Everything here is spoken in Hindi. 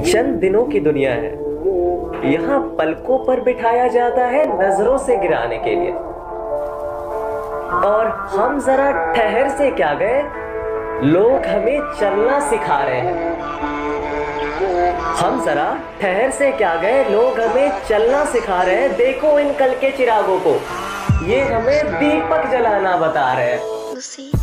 चंद दिनों की दुनिया है, यहाँ पलकों पर बिठाया जाता है नजरों से गिराने के लिए। और हम जरा ठहर से क्या गए, लोग हमें चलना सिखा रहे हैं। हम जरा ठहर से क्या गए, लोग हमें चलना सिखा रहे हैं। देखो इन कल के चिरागों को, ये हमें दीपक जलाना बता रहे हैं।